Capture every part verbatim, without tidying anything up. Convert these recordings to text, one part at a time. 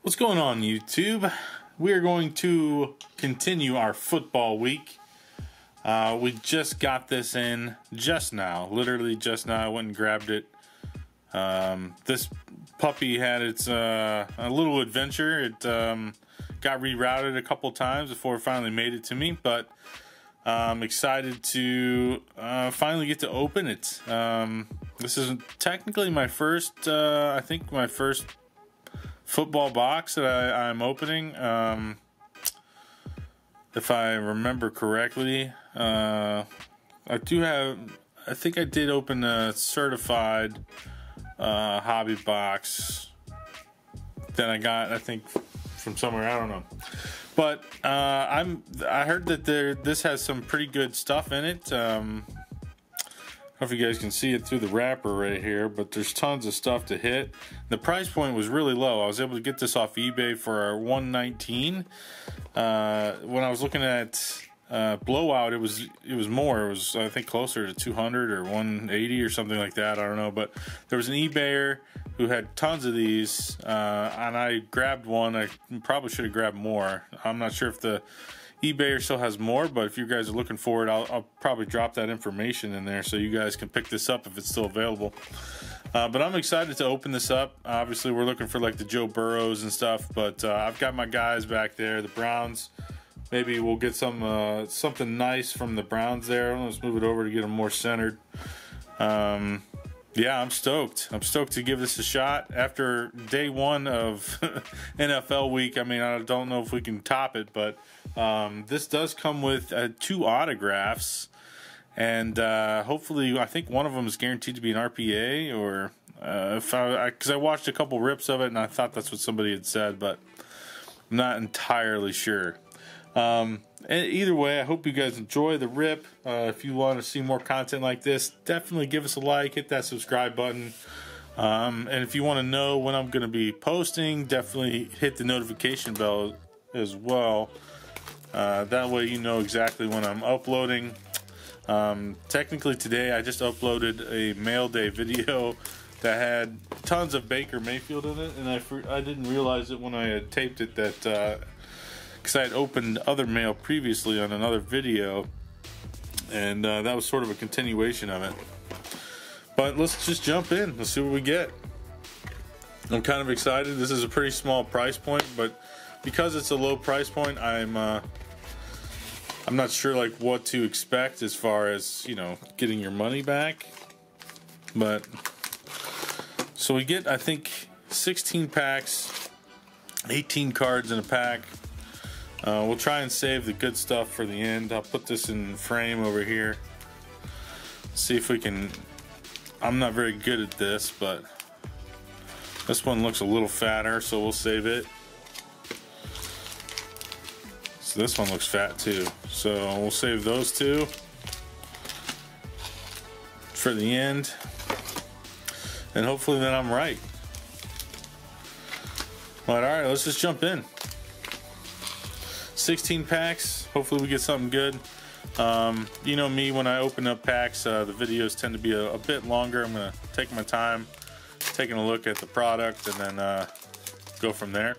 What's going on, YouTube? We are going to continue our football week. Uh, we just got this in just now, literally just now. I went and grabbed it. Um, this puppy had its uh, a little adventure. It um, got rerouted a couple times before it finally made it to me, but I'm excited to uh, finally get to open it. Um, this is technically my first, uh, I think my first football box that I, I'm opening. Um, if I remember correctly, uh, I do have, I think I did open a certified uh, hobby box that I got, I think, from somewhere. I don't know. But uh, I'm. I heard that there. This has some pretty good stuff in it. Um, I don't know if you guys can see it through the wrapper right here, but there's tons of stuff to hit. The price point was really low. I was able to get this off eBay for one nineteen. Uh, when I was looking at uh, Blowout, it was it was more. It was, I think, closer to two hundred or one eighty or something like that. I don't know, but there was an eBayer who had tons of these, uh, and I grabbed one. I probably should have grabbed more. I'm not sure if the eBayer still has more, but if you guys are looking for it, I'll, I'll probably drop that information in there so you guys can pick this up if it's still available. Uh, but I'm excited to open this up. Obviously, we're looking for like the Joe Burrows and stuff, but uh, I've got my guys back there, the Browns. Maybe we'll get some uh, something nice from the Browns there. Let's move it over to get them more centered. Um, yeah, I'm stoked. I'm stoked to give this a shot after day one of N F L week. I mean, I don't know if we can top it, but um, this does come with uh, two autographs, and uh, hopefully, I think one of them is guaranteed to be an R P A, or uh, if I, because I, I watched a couple rips of it, and I thought that's what somebody had said, but I'm not entirely sure. Um, either way, I hope you guys enjoy the rip. Uh, if you want to see more content like this, definitely give us a like, hit that subscribe button. Um, and if you want to know when I'm going to be posting, definitely hit the notification bell as well. Uh, that way you know exactly when I'm uploading. Um, technically today I just uploaded a mail day video that had tons of Baker Mayfield in it, and I, I didn't realize it when I had taped it that... Uh, because I had opened other mail previously on another video, and uh, that was sort of a continuation of it. But let's just jump in. Let's see what we get. I'm kind of excited. This is a pretty small price point, but because it's a low price point, I'm uh, I'm not sure like what to expect as far as, you know, getting your money back. But so we get, I think, sixteen packs, eighteen cards in a pack. Uh, we'll try and save the good stuff for the end. I'll put this in frame over here. See if we can... I'm not very good at this, but this one looks a little fatter, so we'll save it. So this one looks fat too. So we'll save those two for the end. And hopefully then I'm right. But alright, let's just jump in. sixteen packs. Hopefully we get something good. Um, you know me, when I open up packs, uh, the videos tend to be a, a bit longer. I'm going to take my time taking a look at the product and then uh, go from there.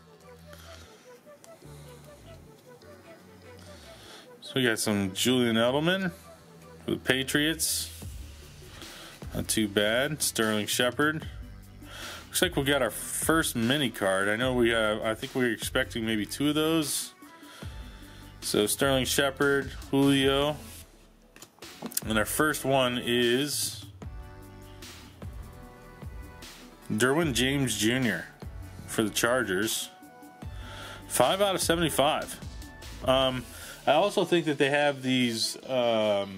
So we got some Julian Edelman for the Patriots. Not too bad. Sterling Shepard. Looks like we got our first mini card. I know we have, I think we were expecting maybe two of those. So Sterling Shepard, Julio, and our first one is Derwin James Junior for the Chargers. Five out of seventy-five. Um, I also think that they have these, um,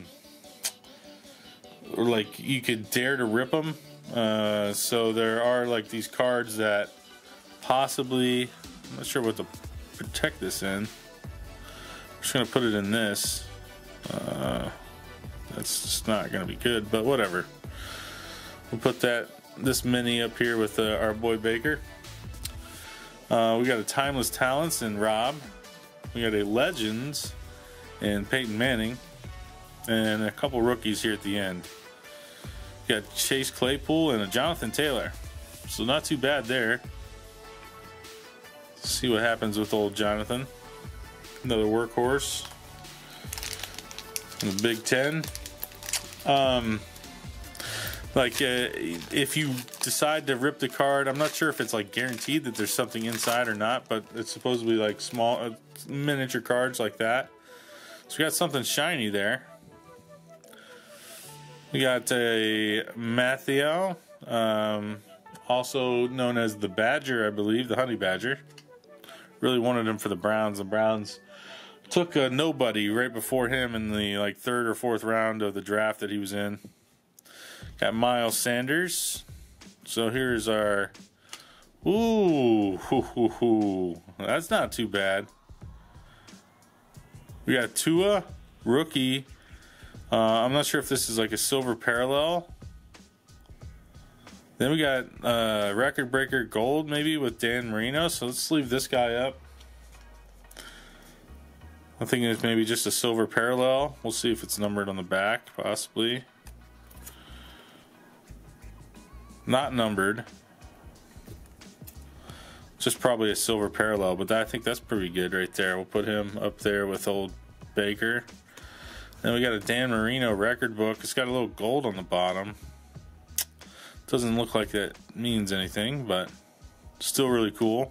like you could dare to rip them. Uh, so there are like these cards that possibly, I'm not sure what to protect this in. Just gonna put it in this. Uh, that's just not gonna be good, but whatever. We'll put that this mini up here with uh, our boy Baker. Uh, we got a Timeless Talents in Rob. We got a Legends in Peyton Manning, and a couple rookies here at the end. We got Chase Claypool and a Jonathan Taylor. So not too bad there. See what happens with old Jonathan. Another workhorse in the Big Ten. Um, like, uh, if you decide to rip the card, I'm not sure if it's like guaranteed that there's something inside or not, but it's supposedly like small, uh, miniature cards like that. So we got something shiny there. We got a Mathieu, um, also known as the Badger, I believe, the Honey Badger. Really wanted him for the Browns. The Browns took a nobody right before him in the like third or fourth round of the draft that he was in. Got Miles Sanders. So here's our. Ooh, hoo, hoo, hoo. That's not too bad. We got Tua, rookie. Uh, I'm not sure if this is like a silver parallel. Then we got uh, record breaker gold maybe with Dan Marino. So let's leave this guy up. I think it's maybe just a silver parallel. We'll see if it's numbered on the back, possibly. Not numbered. Just probably a silver parallel, but that, I think that's pretty good right there. We'll put him up there with old Baker. Then we got a Dan Marino record book. It's got a little gold on the bottom. Doesn't look like that means anything, but still really cool.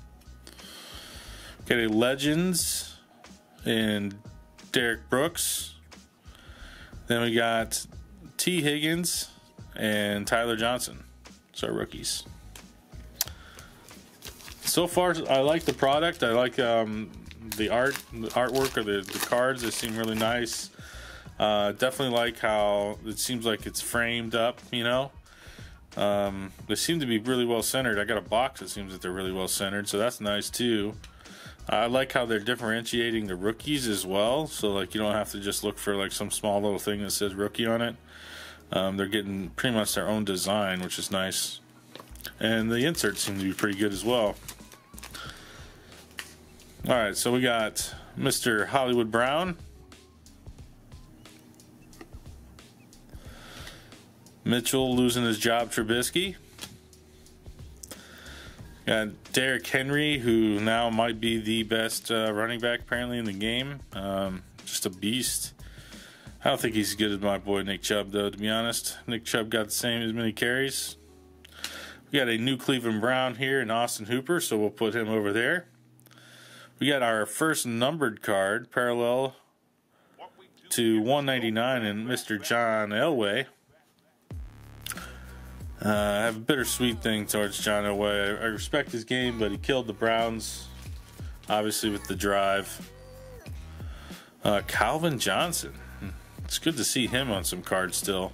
Got a Legends and Derek Brooks. Then we got T. Higgins and Tyler Johnson. So rookies. So far, I like the product. I like um, the art, the artwork, or the, the cards. They seem really nice. Uh, definitely like how it seems like it's framed up, you know. Um, they seem to be really well centered. I got a box that seems that they're really well centered, so that's nice too. I like how they're differentiating the rookies as well, so like you don't have to just look for like some small little thing that says rookie on it. Um, they're getting pretty much their own design, which is nice. And the inserts seem to be pretty good as well. Alright, so we got Mister Hollywood Brown. Mitchell losing his job, Trubisky. Got Derrick Henry, who now might be the best uh, running back apparently in the game. Um, just a beast. I don't think he's as good as my boy Nick Chubb, though, to be honest. Nick Chubb got the same as many carries. We got a new Cleveland Brown here in Austin Hooper, so we'll put him over there. We got our first numbered card, parallel to one ninety-nine, and Mister John Elway. Uh, I have a bittersweet thing towards John Elway. I, I respect his game, but he killed the Browns, obviously, with the drive. Uh, Calvin Johnson. It's good to see him on some cards still.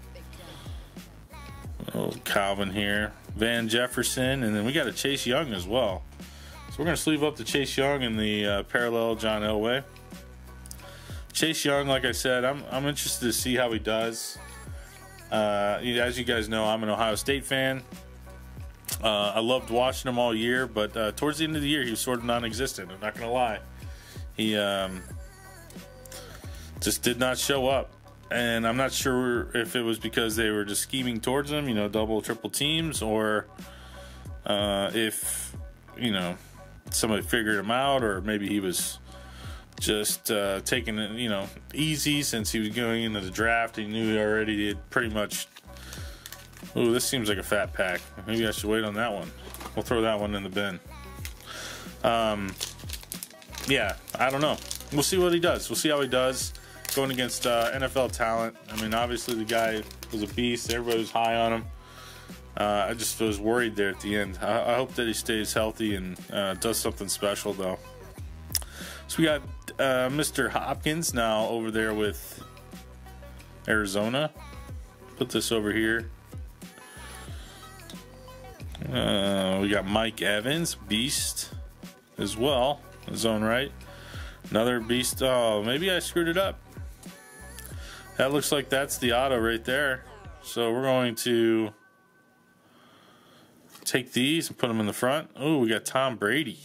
Oh, Calvin here. Van Jefferson, and then we got a Chase Young as well. So we're going to sleeve up the Chase Young in the uh, parallel John Elway. Chase Young, like I said, I'm, I'm interested to see how he does. Uh, as you guys know, I'm an Ohio State fan. Uh, I loved watching him all year, but uh, towards the end of the year, he was sort of non-existent. I'm not going to lie. He um, just did not show up. And I'm not sure if it was because they were just scheming towards him, you know, double, triple teams, or uh, if, you know, somebody figured him out, or maybe he was just uh, taking it, you know, easy since he was going into the draft. He knew he already did pretty much. Ooh, this seems like a fat pack. Maybe I should wait on that one. We'll throw that one in the bin. Um, yeah, I don't know. We'll see what he does. We'll see how he does going against uh, N F L talent. I mean, obviously the guy was a beast. Everybody was high on him. Uh, I just was worried there at the end. I, I hope that he stays healthy and uh, does something special, though. So we got uh, Mister Hopkins now over there with Arizona. Put this over here. Uh, we got Mike Evans, beast, as well, in his own right. Another beast. Oh, maybe I screwed it up. That looks like that's the auto right there. So we're going to take these and put them in the front. Oh, we got Tom Brady.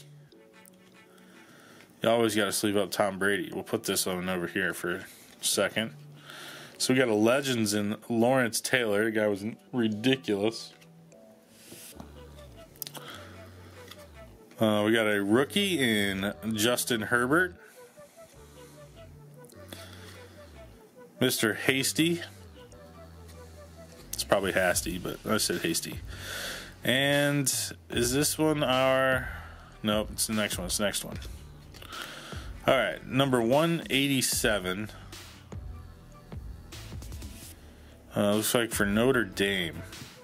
You always got to sleeve up Tom Brady. We'll put this one over here for a second. So we got a Legends in Lawrence Taylor. The guy was ridiculous. Uh, we got a rookie in Justin Herbert. Mister Hasty. It's probably Hasty, but I said Hasty. And is this one our... Nope, it's the next one. It's the next one. All right, number one eighty-seven. Uh, looks like for Notre Dame.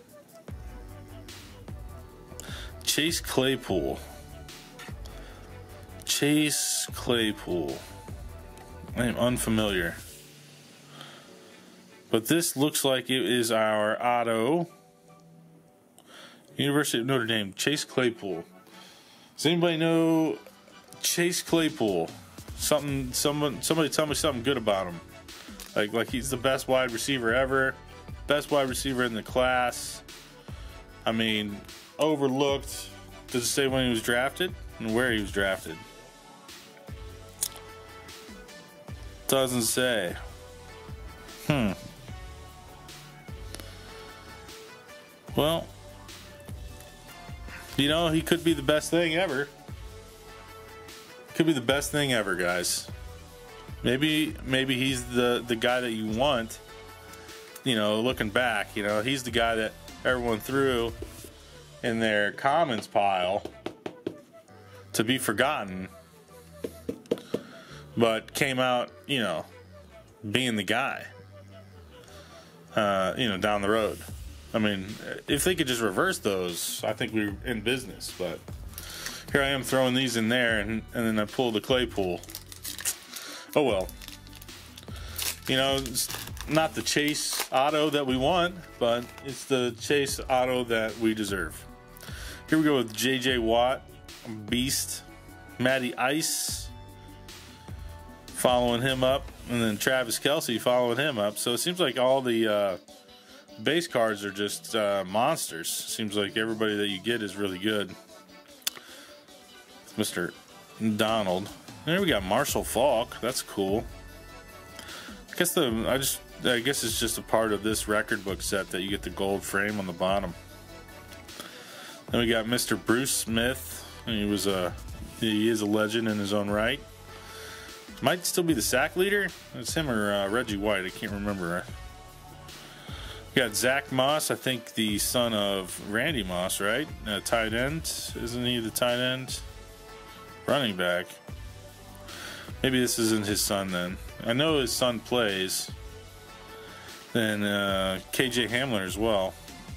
Chase Claypool. Chase Claypool. I am unfamiliar. But this looks like it is our auto. University of Notre Dame, Chase Claypool. Does anybody know Chase Claypool? Something, someone, somebody tell me something good about him. Like, like he's the best wide receiver ever, best wide receiver in the class. I mean, overlooked. Does it say when he was drafted and where he was drafted? Doesn't say. Hmm. Well, you know, he could be the best thing ever. Could be the best thing ever, guys. Maybe, maybe he's the the guy that you want. You know, looking back, you know, he's the guy that everyone threw in their comments pile to be forgotten, but came out, you know, being the guy. Uh, you know, down the road. I mean, if they could just reverse those, I think we're in business. But here I am throwing these in there, and, and then I pull the Claypool. Oh well. You know, it's not the Chase auto that we want, but it's the Chase auto that we deserve. Here we go with J J Watt, Beast, Matty Ice following him up, and then Travis Kelce following him up. So it seems like all the uh, base cards are just uh, monsters. Seems like everybody that you get is really good. Mister Donald. There we got Marshall Faulk. That's cool. I guess the I just I guess it's just a part of this record book set that you get the gold frame on the bottom. Then we got Mister Bruce Smith. He was a he is a legend in his own right. Might still be the sack leader. It's him or uh, Reggie White. I can't remember. We got Zach Moss. I think the son of Randy Moss, right? Uh, tight end. Isn't he the tight end? Running back. Maybe this isn't his son then. I know his son plays. Then uh, K J Hamler as well.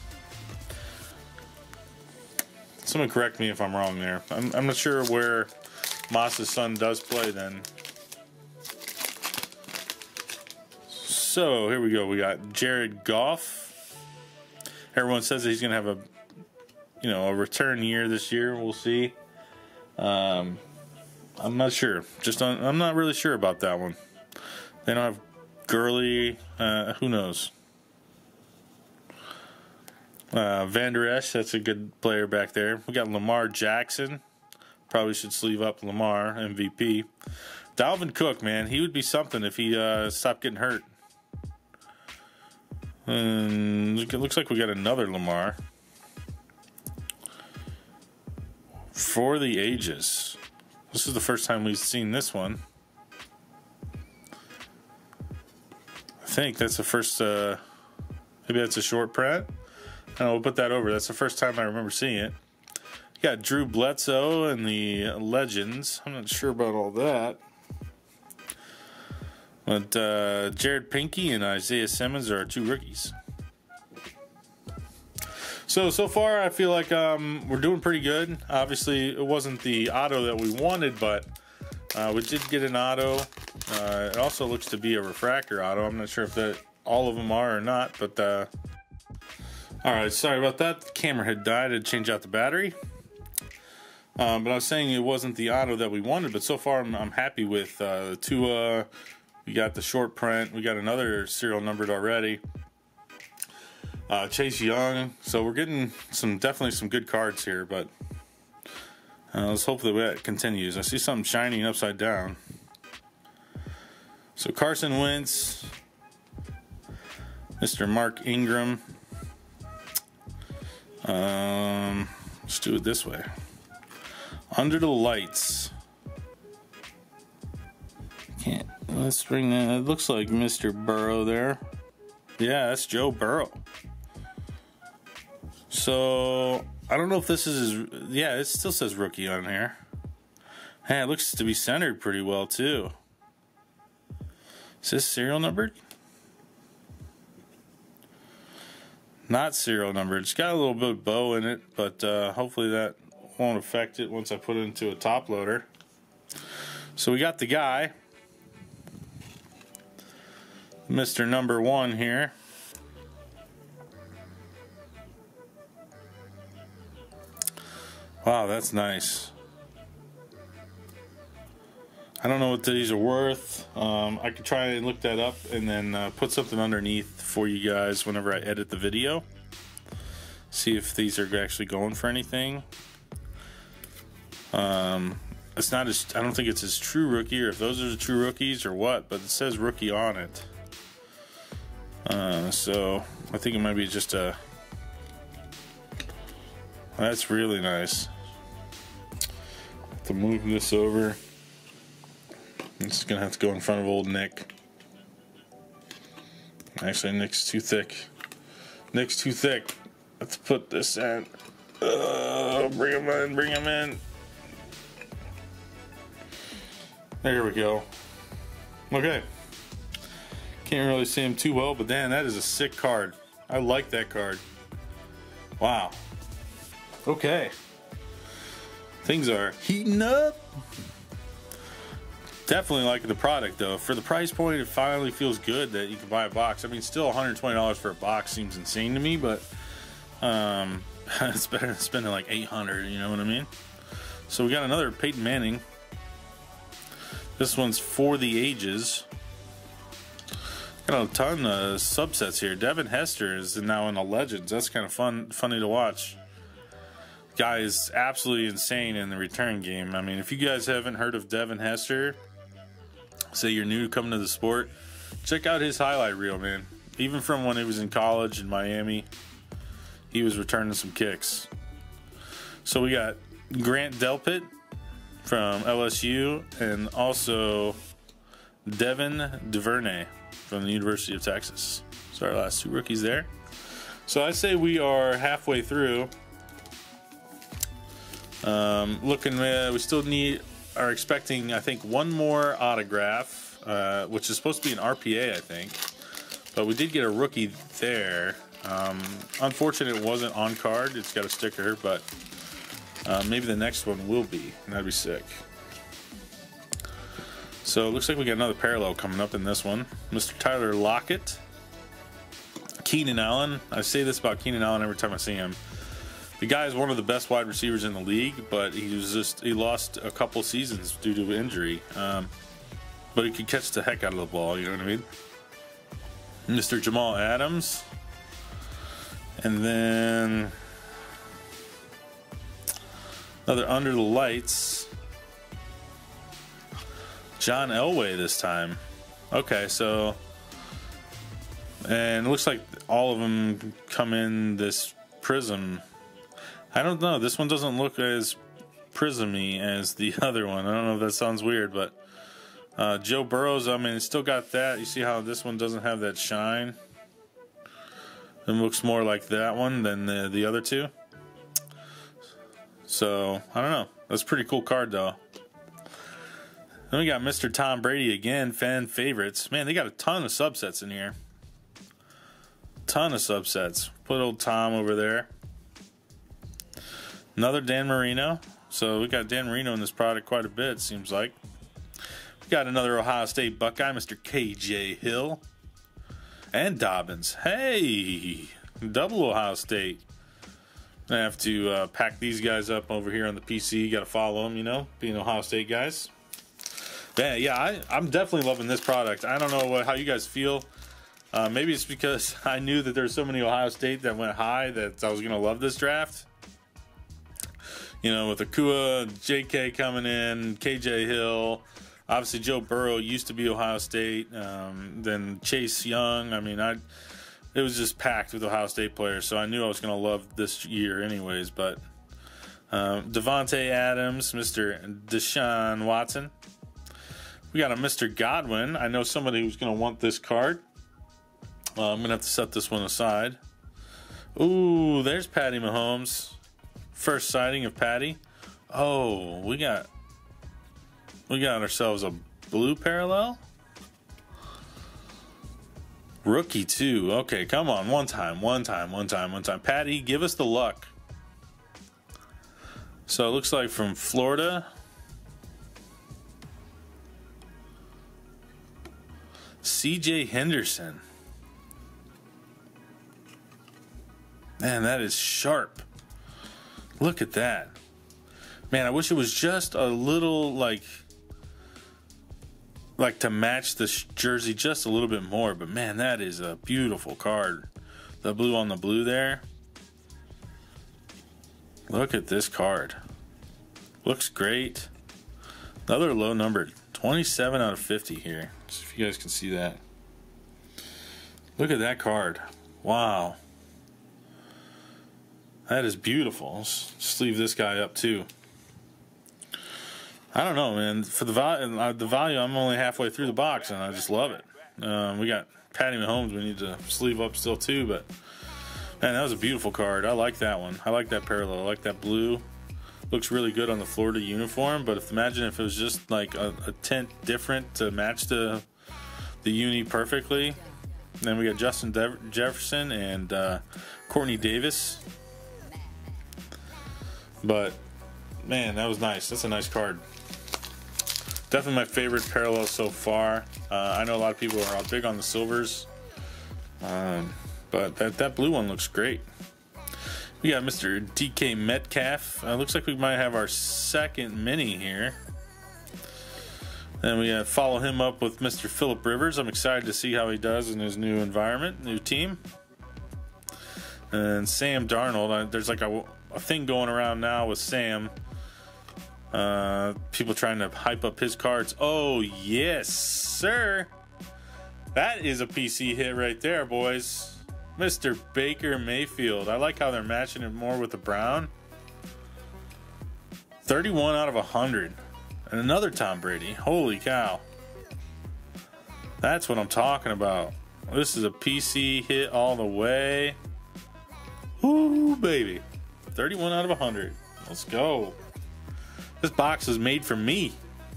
Someone correct me if I'm wrong there. I'm, I'm not sure where Moss's son does play then. So here we go. We got Jared Goff. Everyone says that he's going to have a, you know, a return year this year. We'll see. Um, I'm not sure. Just on, I'm not really sure about that one. They don't have Gurley. Uh, who knows? Uh, Van Der Esch, that's a good player back there. We got Lamar Jackson. Probably should sleeve up Lamar, M V P. Dalvin Cook, man, he would be something if he uh, stopped getting hurt. And it looks like we got another Lamar. For the ages. This is the first time we've seen this one. I think that's the first, uh, maybe that's a short print. I don't know, we'll put that over. That's the first time I remember seeing it. You got Drew Bledsoe and the Legends. I'm not sure about all that. But uh, Jared Pinky and Isaiah Simmons are our two rookies. So, so far I feel like um, we're doing pretty good. Obviously, it wasn't the auto that we wanted, but uh, we did get an auto. Uh, it also looks to be a refractor auto. I'm not sure if that all of them are or not, but uh, all right, sorry about that. The camera had died. I had to change out the battery. Um, but I was saying it wasn't the auto that we wanted, but so far I'm, I'm happy with uh, the Tua. We got the short print. We got another serial numbered already. Uh, Chase Young. So we're getting some definitely some good cards here, but uh, let's hope that that continues. I see something shining upside down. So Carson Wentz, Mister Mark Ingram. Um, let's do it this way. Under the lights. Can't. Let's bring that. It looks like Mister Burrow there. Yeah, that's Joe Burrow. So I don't know if this is his. Yeah, it still says rookie on here. Hey, it looks to be centered pretty well too. Is this serial numbered? Not serial numbered. It's got a little bit of bow in it, but uh, hopefully that won't affect it once I put it into a top loader. So we got the guy, Mister Number One here. Wow, that's nice. I don't know what these are worth. Um, I could try and look that up and then uh, put something underneath for you guys whenever I edit the video. See if these are actually going for anything. Um, it's not as, I don't think it's his true rookie, or if those are the true rookies or what, but it says rookie on it. Uh, so I think it might be just a. That's really nice. To move this over. This is gonna have to go in front of old Nick. Actually, Nick's too thick. Nick's too thick. Let's put this in. Uh, bring him in, bring him in. There we go. Okay. Can't really see him too well, but damn, that is a sick card. I like that card. Wow. Okay. Things are heating up. Definitely liking the product though. For the price point, it finally feels good that you can buy a box. I mean, still one hundred twenty dollars for a box seems insane to me, but um, it's better than spending like eight hundred dollars, you know what I mean? So we got another Peyton Manning. This one's For the Ages. Got a ton of subsets here. Devin Hester is now in the Legends. That's kind of fun, funny to watch. Guy is absolutely insane in the return game. I mean, if you guys haven't heard of Devin Hester, say you're new coming to the sport, check out his highlight reel, man. Even from when he was in college in Miami, he was returning some kicks. So we got Grant Delpit from L S U, and also Devin Duvernay from the University of Texas. So our last two rookies there. So I say we are halfway through. Um, looking, uh, we still need, are expecting, I think, one more autograph, uh, which is supposed to be an R P A, I think. But we did get a rookie there. Um, unfortunate it wasn't on card. It's got a sticker, but uh, maybe the next one will be. And that'd be sick. So it looks like we got another parallel coming up in this one. Mister Tyler Lockett. Keenan Allen. I say this about Keenan Allen every time I see him. The guy is one of the best wide receivers in the league, but he was just he lost a couple seasons due to injury. Um, but he could catch the heck out of the ball, you know what I mean? Mister Jamal Adams. And then another Under the Lights. John Elway this time. Okay, so and it looks like all of them come in this prism. I don't know. This one doesn't look as prismy as the other one. I don't know if that sounds weird, but uh, Joe Burrow's, I mean, it's still got that. You see how this one doesn't have that shine? It looks more like that one than the, the other two. So, I don't know. That's a pretty cool card, though. Then we got Mister Tom Brady again, fan favorites. Man, they got a ton of subsets in here. Ton of subsets. Put old Tom over there. Another Dan Marino. So we got Dan Marino in this product quite a bit, seems like. We got another Ohio State Buckeye, Mister K J Hill. And Dobbins. Hey! Double Ohio State. I have to uh, pack these guys up over here on the P C. You got to follow them, you know, being Ohio State guys. Yeah, yeah, I, I'm definitely loving this product. I don't know what, how you guys feel. Uh, maybe it's because I knew that there's so many Ohio State that went high that I was going to love this draft. You know, with Akua, J K coming in, K J Hill, obviously Joe Burrow used to be Ohio State, um, then Chase Young. I mean, I it was just packed with Ohio State players, so I knew I was going to love this year anyways, but Uh, Devontae Adams, Mister Deshaun Watson. We got a Mister Godwin. I know somebody who's going to want this card. Uh, I'm going to have to set this one aside. Ooh, there's Patty Mahomes. First sighting of Patty. Oh, we got we got ourselves a blue parallel. Rookie too. Okay, come on. One time, one time, one time, one time. Patty, give us the luck. So it looks like from Florida. C J Henderson. Man, that is sharp. Look at that. Man, I wish it was just a little like like to match this jersey just a little bit more, but man, that is a beautiful card. The blue on the blue there. Look at this card. Looks great. Another low number, twenty-seven out of fifty here. So if you guys can see that. Look at that card. Wow. That is beautiful. Let's just leave this guy up too. I don't know, man. For the value, the value, I'm only halfway through the box, and I just love it. Um, we got Patty Mahomes. We need to sleeve up still too, but man, that was a beautiful card. I like that one. I like that parallel. I like that blue. Looks really good on the Florida uniform. But if imagine if it was just like a, a tint different to match the the uni perfectly. Then we got Justin De- Jefferson and uh, Courtney Davis. But man, that was nice. That's a nice card. Definitely my favorite parallel so far. Uh, I know a lot of people are big on the silvers, um, but that that blue one looks great. We got Mister D K Metcalf. Uh, looks like we might have our second mini here. Then we uh, follow him up with Mister Phillip Rivers. I'm excited to see how he does in his new environment, new team. And Sam Darnold. Uh, there's like a, a thing going around now with Sam. Uh, people trying to hype up his cards. Oh, yes, sir. That is a P C hit right there, boys. Mister Baker Mayfield. I like how they're matching it more with the brown. thirty-one out of one hundred. And another Tom Brady. Holy cow. That's what I'm talking about. This is a P C hit all the way. Woo, baby. thirty-one out of one hundred. Let's go. This box is made for me.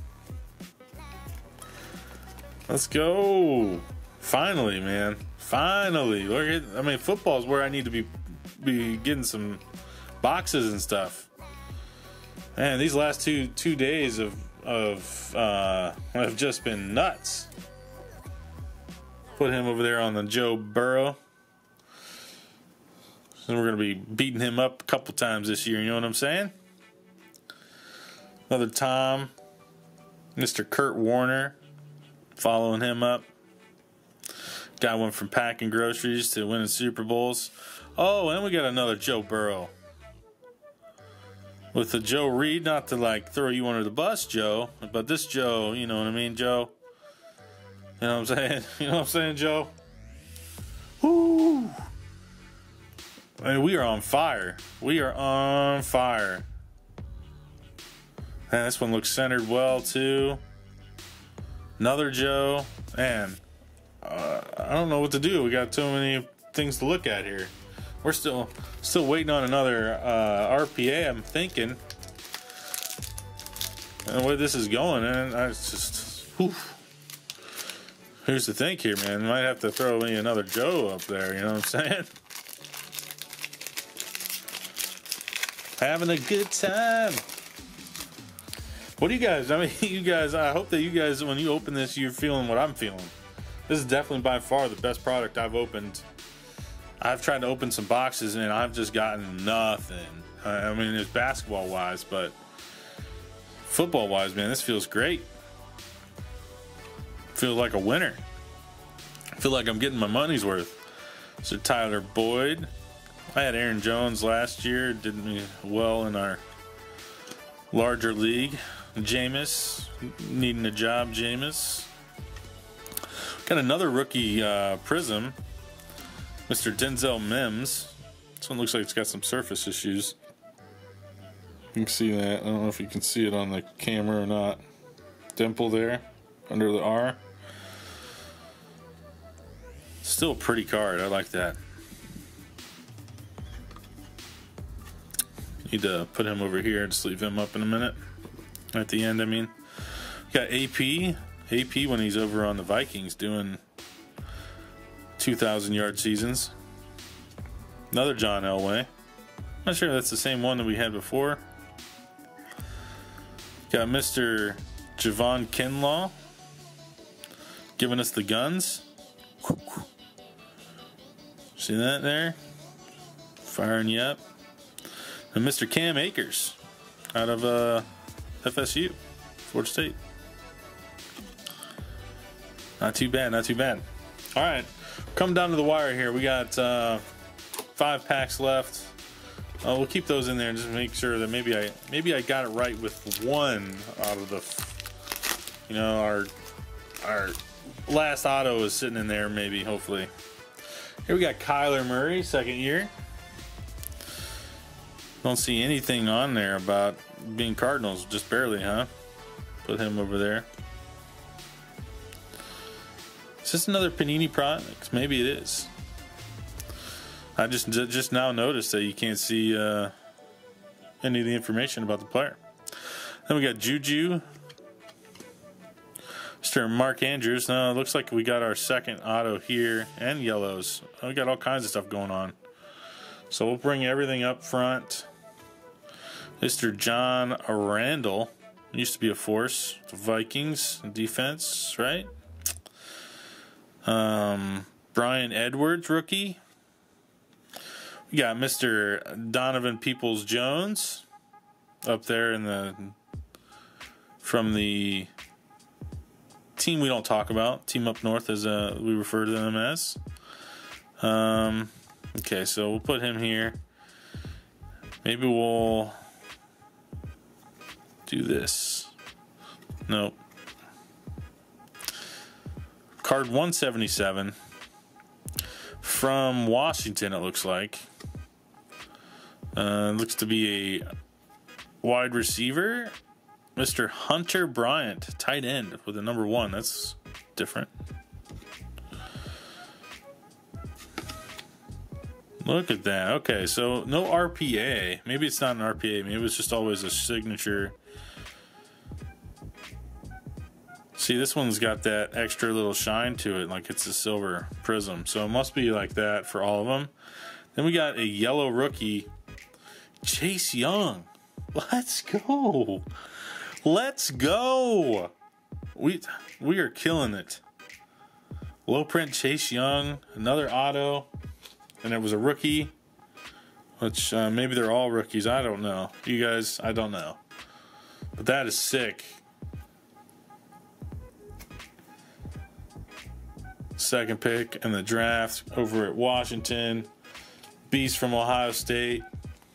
Let's go. Finally, man. Finally. Look at, I mean, football is where I need to be be getting some boxes and stuff. Man, these last two two days of of uh, have just been nuts. Put him over there on the Joe Burrow. And we're going to be beating him up a couple times this year, you know what I'm saying? Another Tom. Mister Kurt Warner. Following him up. Got one from packing groceries to winning Super Bowls. Oh, and we got another Joe Burrow. With the Joe Reed, not to like throw you under the bus, Joe, but this Joe, you know what I mean, Joe? You know what I'm saying? You know what I'm saying, Joe? Woo! I mean, we are on fire. We are on fire. And this one looks centered well, too. Another Joe. Man, uh, I don't know what to do. We got too many things to look at here. We're still still waiting on another uh, R P A, I'm thinking. And the way this is going, and I just... Whew. Here's the thing here, man. Might have to throw me another Joe up there, you know what I'm saying? Having a good time. What do you guys, I mean, you guys, I hope that you guys, when you open this, you're feeling what I'm feeling. This is definitely by far the best product I've opened. I've tried to open some boxes and I've just gotten nothing. I mean, it's basketball-wise, but football-wise, man, this feels great. Feels like a winner. I feel like I'm getting my money's worth. So Tyler Boyd. I had Aaron Jones last year. Did me well in our larger league. Jameis. Needing a job, Jameis. Got another rookie uh, Prism. Mister Denzel Mims. This one looks like it's got some surface issues. You can see that. I don't know if you can see it on the camera or not. Dimple there under the R. Still a pretty card. I like that. Need to put him over here. Just leave him up in a minute. At the end, I mean. Got A P. A P when he's over on the Vikings doing two thousand yard seasons. Another John Elway. Not sure if that's the same one that we had before. Got Mister Javon Kinlaw giving us the guns. See that there? Firing you up. And Mister Cam Akers out of uh, F S U, Florida State. Not too bad, not too bad. All right, come down to the wire here. We got uh, five packs left. Uh, we'll keep those in there and just make sure that maybe I maybe I got it right with one out of the, you know, our our last auto is sitting in there. Maybe, hopefully. Here we got Kyler Murray, second year. Don't see anything on there about being Cardinals, just barely, huh? Put him over there. Is this another Panini product? Maybe it is. I just just now noticed that you can't see uh, any of the information about the player. Then we got Juju, Mister Mark Andrews. Now it looks like we got our second auto here and yellows. We got all kinds of stuff going on. So we'll bring everything up front. Mister John Randall used to be a force. The Vikings defense, right? Um, Brian Edwards, rookie. We got Mister Donovan Peoples-Jones up there in the from the team we don't talk about, team up north, as uh, we refer to them as. Um, okay, so we'll put him here. Maybe we'll do this. Nope. Card one seventy-seven from Washington, it looks like. Uh, looks to be a wide receiver. Mister Hunter Bryant, tight end with a number one. That's different. Look at that. Okay, so no R P A. Maybe it's not an R P A. Maybe it's just always a signature. See, this one's got that extra little shine to it, like it's a silver prism. So it must be like that for all of them. Then we got a yellow rookie, Chase Young. Let's go. Let's go. We we are killing it. Low print Chase Young, another auto, and it was a rookie, which uh, maybe they're all rookies. I don't know. You guys, I don't know. But that is sick. Second pick in the draft over at Washington. Beast from Ohio State.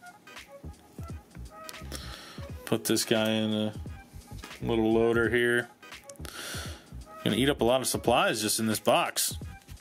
Put this guy in a little loader here. Gonna eat up a lot of supplies just in this box.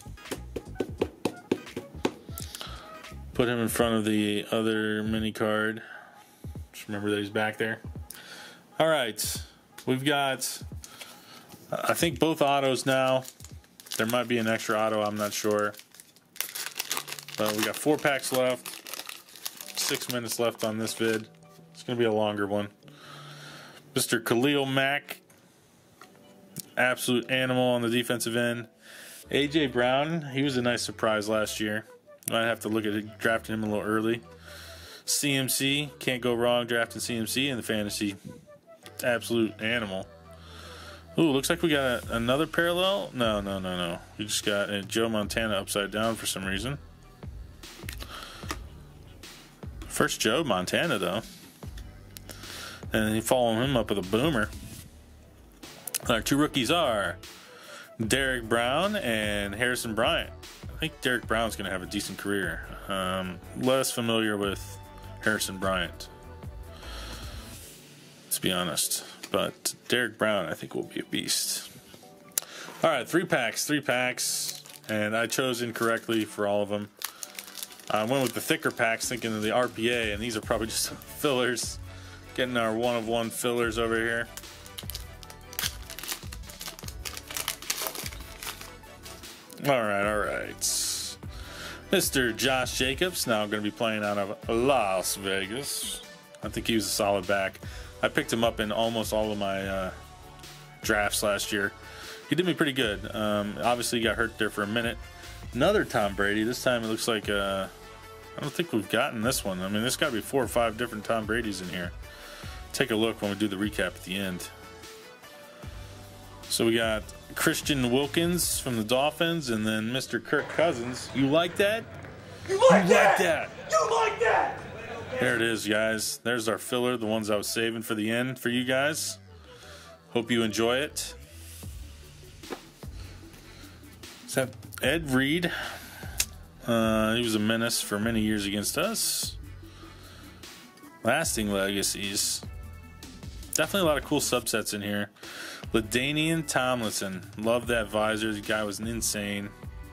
Put him in front of the other mini card. Just remember that he's back there. All right, we've got, I think, both autos now. There might be an extra auto, I'm not sure. But we got four packs left. Six minutes left on this vid. It's going to be a longer one. Mister Khalil Mack. Absolute animal on the defensive end. A J Brown, he was a nice surprise last year. Might have to look at it, drafting him a little early. C M C, can't go wrong drafting C M C in the fantasy. Absolute animal. Ooh, looks like we got a, another parallel. No, no, no, no. We just got a Joe Montana upside down for some reason. First Joe Montana, though. And you follow him up with a boomer. Our two rookies are Derek Brown and Harrison Bryant. I think Derek Brown's going to have a decent career. Um, less familiar with Harrison Bryant, to be honest. But Derek Brown, I think, will be a beast. All right, three packs, three packs. And I chose incorrectly for all of them. I went with the thicker packs thinking of the R P A, and these are probably just fillers. Getting our one of one fillers over here. All right, all right. Mister Josh Jacobs now going to be playing out of Las Vegas. I think he was a solid back. I picked him up in almost all of my uh, drafts last year. He did me pretty good. Um, obviously, he got hurt there for a minute. Another Tom Brady. This time it looks like uh, I don't think we've gotten this one. I mean, there's got to be four or five different Tom Bradys in here. Take a look when we do the recap at the end. So we got Christian Wilkins from the Dolphins, and then Mister Kirk Cousins. You like that? You like you that? Like that? You like that? There it is, guys. There's our filler, the ones I was saving for the end for you guys. Hope you enjoy it. Is that Ed Reed? Uh, he was a menace for many years against us. Lasting legacies. Definitely a lot of cool subsets in here. LaDainian Tomlinson. Love that visor. The guy was insane.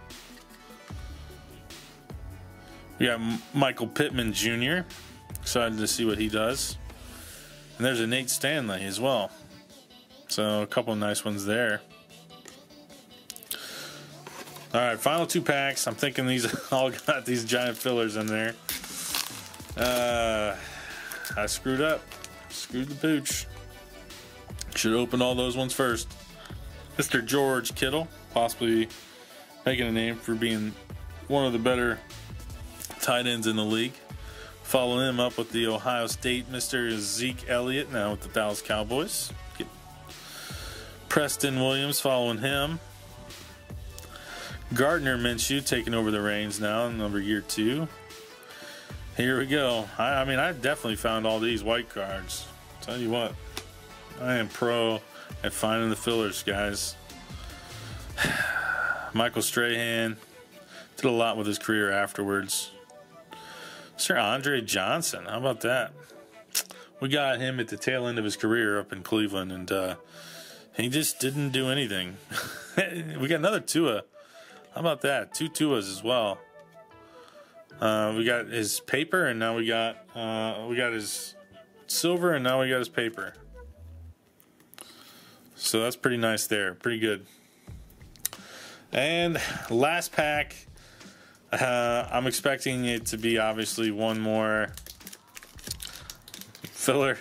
We got Michael Pittman Junior Excited to see what he does. And there's a Nate Stanley as well. So a couple of nice ones there. All right, final two packs. I'm thinking these all got these giant fillers in there. Uh, I screwed up. Screwed the pooch. Should open all those ones first. Mister George Kittle, possibly making a name for being one of the better tight ends in the league. Following him up with the Ohio State Mister Zeke Elliott, now with the Dallas Cowboys. Get Preston Williams following him. Gardner Minshew taking over the reins now in number year two. Here we go. I, I mean, I definitely found all these white cards. Tell you what, I am pro at finding the fillers, guys. Michael Strahan did a lot with his career afterwards. Sir Andre Johnson, how about that? We got him at the tail end of his career up in Cleveland, and uh, he just didn't do anything. We got another Tua. How about that? Two Tuas as well. Uh, we got his paper, and now we got uh, we got his silver, and now we got his paper. So that's pretty nice there. Pretty good. And last pack. Uh, I'm expecting it to be obviously one more filler.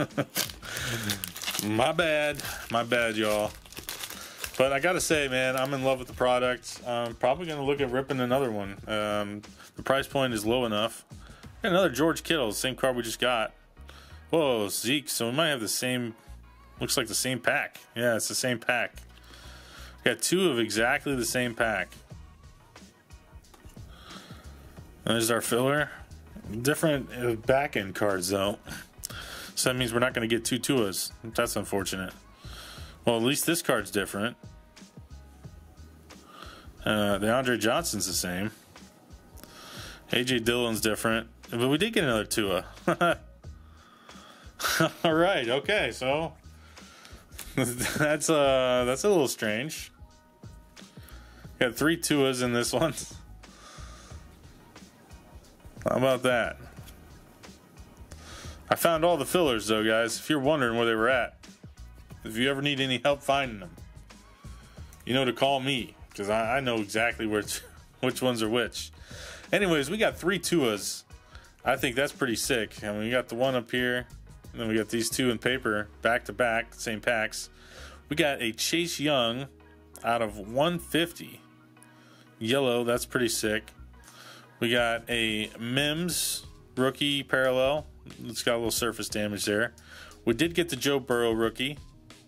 My bad. My bad, y'all. But I gotta say, man, I'm in love with the product. I'm probably gonna look at ripping another one. Um, the price point is low enough. And another George Kittle, the same card we just got. Whoa, Zeke. So we might have the same, looks like the same pack. Yeah, it's the same pack. Got two of exactly the same pack. There's our filler. Different back end cards, though. So that means we're not going to get two Tuas. That's unfortunate. Well, at least this card's different. Uh, the Andre Johnson's the same. A J Dillon's different. But we did get another Tua. All right. Okay. So that's uh that's a little strange. Got three Tuas in this one. How about that? I found all the fillers, though, guys. If you're wondering where they were at, if you ever need any help finding them, you know to call me, because I, I know exactly which which ones are which. Anyways, we got three Tuas. I think that's pretty sick. I mean, we got the one up here, and then we got these two in paper, back to back, same packs. We got a Chase Young out of one fifty. Yellow, that's pretty sick. We got a Mims rookie parallel. It's got a little surface damage there. We did get the Joe Burrow rookie.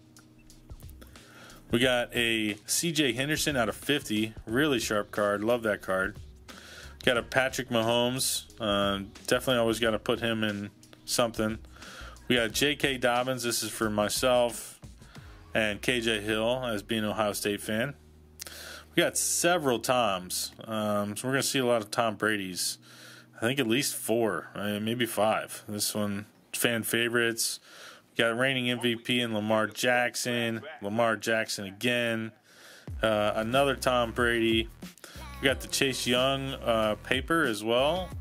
We got a C J Henderson out of fifty. Really sharp card. Love that card. Got a Patrick Mahomes. Uh, definitely always got to put him in something. We got J K Dobbins. This is for myself and K J Hill as being an Ohio State fan. We got several Toms. Um, so we're going to see a lot of Tom Brady's. I think at least four, uh, maybe five. This one, fan favorites. We got reigning M V P in Lamar Jackson. Lamar Jackson again. Uh, another Tom Brady. We got the Chase Young uh, paper as well.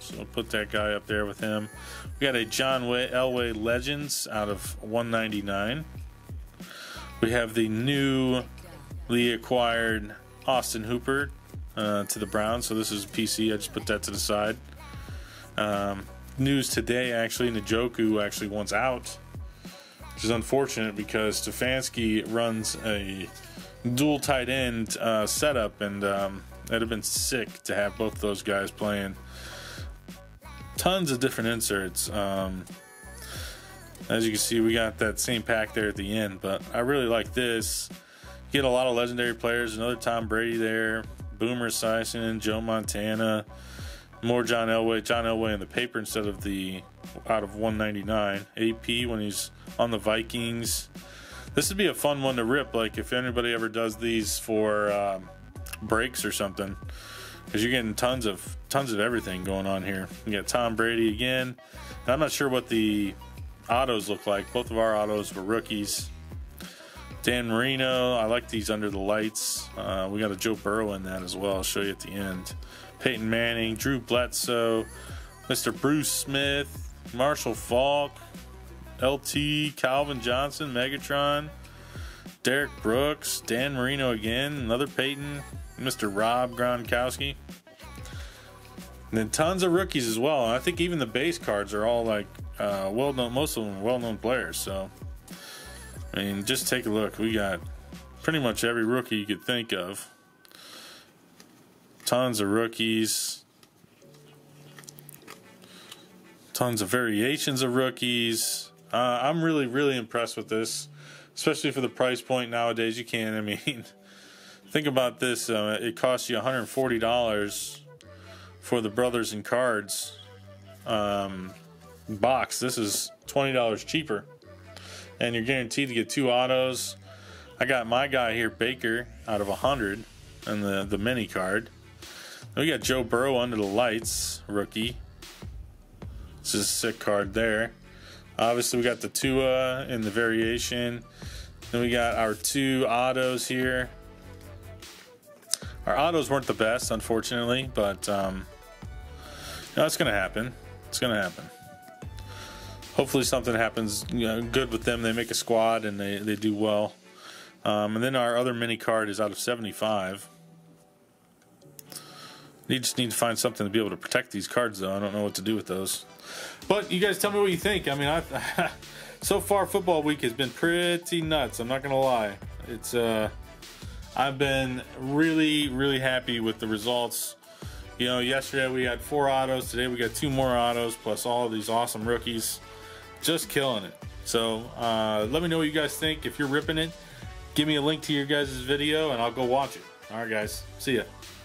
So we'll put that guy up there with him. We got a John Elway Legends out of one ninety-nine. We have the newly acquired Austin Hooper uh, to the Browns. So this is P C. I just put that to the side. Um, news today, actually, Njoku actually wants out, which is unfortunate because Stefanski runs a dual tight end uh, setup, and um, it'd have been sick to have both of those guys playing. Tons of different inserts. Um, as you can see, we got that same pack there at the end, but I really like this. You get a lot of legendary players. Another Tom Brady there, Boomer Esiason, Joe Montana, more John Elway. John Elway in the paper instead of the out of one ninety-nine. A P when he's on the Vikings. This would be a fun one to rip, like if anybody ever does these for um, breaks or something, because you're getting tons of tons of everything going on here. You got Tom Brady again. And I'm not sure what the autos look like. Both of our autos were rookies. Dan Marino, I like these under the lights. Uh, we got a Joe Burrow in that as well. I'll show you at the end. Peyton Manning, Drew Bledsoe, Mister Bruce Smith, Marshall Faulk, L T, Calvin Johnson, Megatron, Derek Brooks, Dan Marino again, another Peyton, Mister Rob Gronkowski. And then tons of rookies as well. And I think even the base cards are all like uh, well-known, most of them are well-known players. So, I mean, just take a look. We got pretty much every rookie you could think of. Tons of rookies. Tons of variations of rookies. Uh, I'm really, really impressed with this, especially for the price point nowadays. You can, I mean, think about this. Uh, it costs you one hundred forty dollars for the Brothers and Cards um, box. This is twenty dollars cheaper, and you're guaranteed to get two autos. I got my guy here, Baker, out of one hundred, and the, the mini card. We got Joe Burrow under the lights, rookie. This is a sick card there. Obviously, we got the Tua in the variation. Then we got our two autos here. Our autos weren't the best, unfortunately, but um, you know, it's going to happen. It's going to happen. Hopefully something happens you know, good with them. They make a squad and they, they do well. Um, and then our other mini card is out of seventy-five. You just need to find something to be able to protect these cards, though. I don't know what to do with those. But you guys tell me what you think. I mean, I, so far football week has been pretty nuts. I'm not going to lie. It's uh, I've been really, really happy with the results. You know, yesterday we had four autos. Today we got two more autos plus all of these awesome rookies. Just killing it. So uh, let me know what you guys think. If you're ripping it, give me a link to your guys' video and I'll go watch it. All right, guys. See ya.